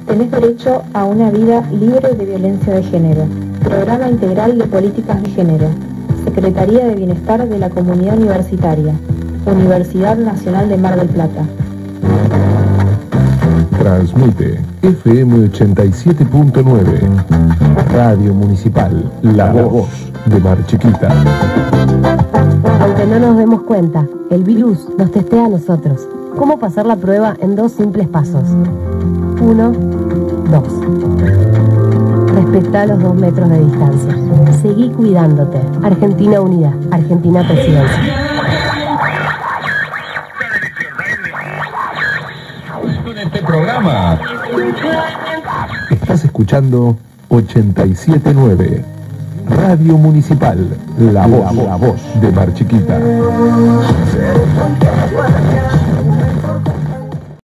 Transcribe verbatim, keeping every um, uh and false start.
Tenés derecho a una vida libre de violencia de género. Programa Integral de Políticas de Género. Secretaría de Bienestar de la Comunidad Universitaria. Universidad Nacional de Mar del Plata. Transmite F M ochenta y siete punto nueve. Radio Municipal, la voz de Mar Chiquita. Aunque no nos demos cuenta, el virus nos testea a nosotros. ¿Cómo pasar la prueba en dos simples pasos? Uno, dos. Respetá los dos metros de distancia. Seguí cuidándote. Argentina Unida. Argentina Presidencia. En este programa estás escuchando ochenta y siete punto nueve. Radio Municipal, la voz, la voz de Mar Chiquita.